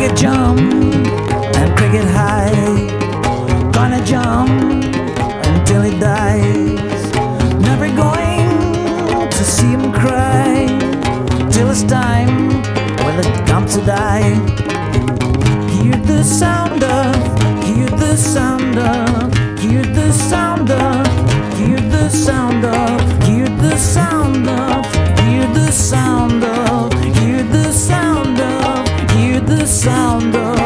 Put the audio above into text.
cricket jump and cricket high. Gonna jump until he dies. Never going to see him cry till it's time when it comes to die. Hear the sound of, hear the sound of, hear the sound of, hear the sound of, hear the sound of, hear the sound of, hear the sound of, hear the sound of.